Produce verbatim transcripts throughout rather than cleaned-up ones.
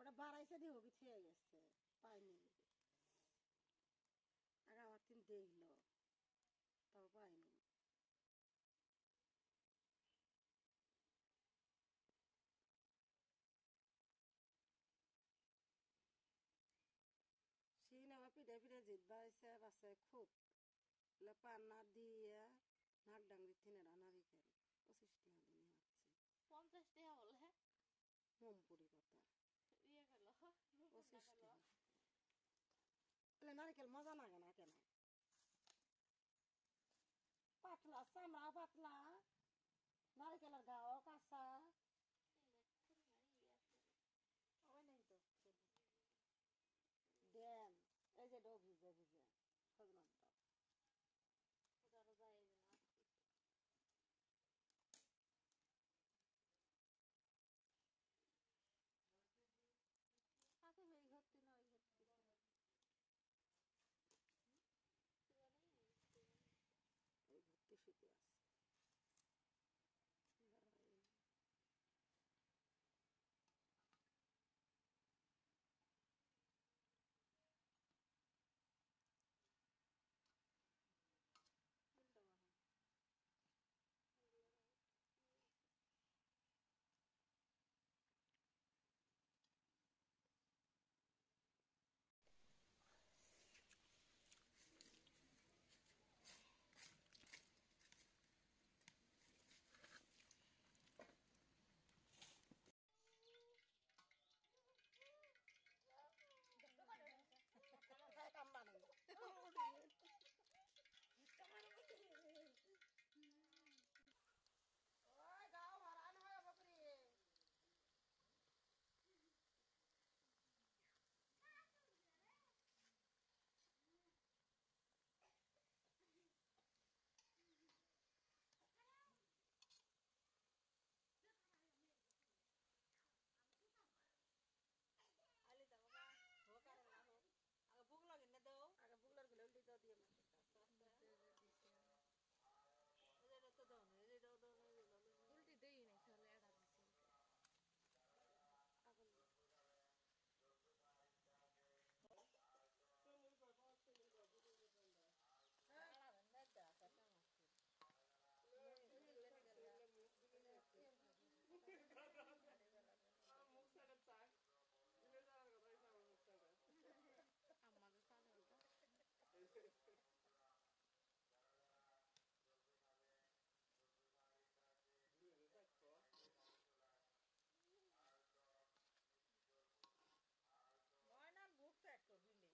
ওটা বাড়াইছে দিয়ে হবি ছেয়ে গেছে পাইনি আগে আমার তিন দেখলো তাও পাইনি সিনেমা পিঠে পিঠে জিত বাড়াইছে বাসে খুব পান্না দিয়ে নাক ডাঙ্গি তিনে রানারি খেল পঁচিশ টাকা দিনে হচ্ছে পঞ্চাশ টাকা বলে মমপুরি কথা ইয়ে গেল পঁচিশ টাকা নারিকেল মজা লাগে না কেন পাতলা চামড়া পাতলা নারিকেলের গাও কাঁচা ওই নেই তো ড্যাম এই যে ডো ভিজে ভিজে সজনার ডাব ওটারও যায় না আছে এই ঘরতে না ওই ঘরতে এই ঘুরতে শীতে আছে আগে ভোগ লাগে না দাও আগে ভোগ লাগে উল্টি দাও দিয়ে উল্টি দেই নাই তাহলে এটা দিছি আমাদের সাথে ওটা ময়নার বুক সেট করবি নে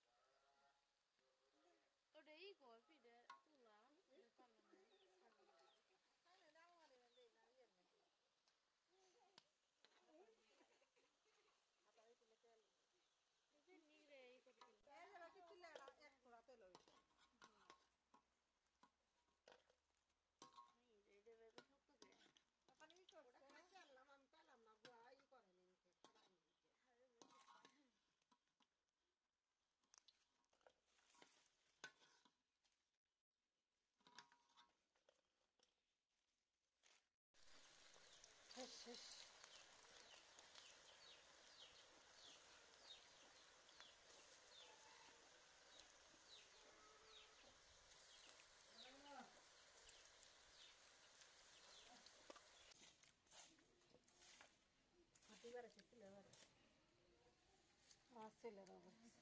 ওটা ই কর পিঠে তুলা পারলাম না তাহলে দাও মানে না দেই না ইয়ের মধ্যে আপাই তুলে তেল যে নিগড়ে ই করে দিল এই যে বাকি তুলে এক থোড়া তেল হইছে এই যে দেবে তো সত্য দে এখন ই করছে খাইতে আনলাম আমি পেলাম না বুয়া ই করে নিতে খারাপ নিতে শেষ শেষ হাতি বারে ছিল বারে আমার ছেলের অবস্থা